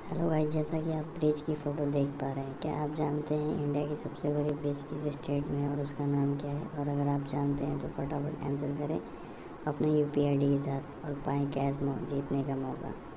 Hello guys, जैसा कि आप ब्रिज की फ़ोटो देख पा रहे हैं, क्या आप जानते हैं इंडिया की सबसे बड़ी ब्रिज किस स्टेट में है और उसका नाम क्या है? और अगर आप जानते हैं तो फटाफट आंसर करें अपने यूपीआईडी के साथ और पाएँ कैश जीतने का मौका।